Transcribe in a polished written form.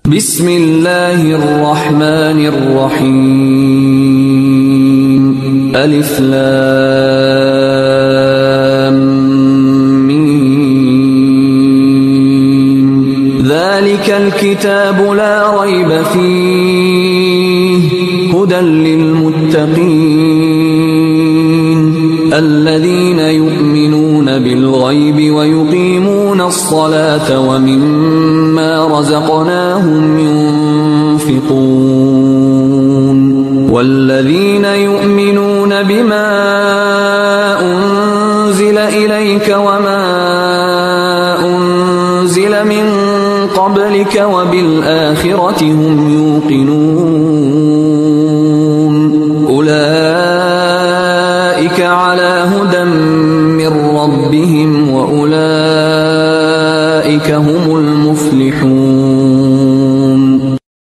بسم الله الرحمن الرحيم. ألف لام ميم. ذلك الكتاب لا ريب فيه هدى للمتقين الذين يؤمنون بالغيب ويقيمون الصلاة ومما رزقناهم ينفقون والذين يؤمنون بما أنزل إليك وما أنزل من قبلك وبالآخرة هم يوقنون أولئك على هدى من ربهم وأولئك هم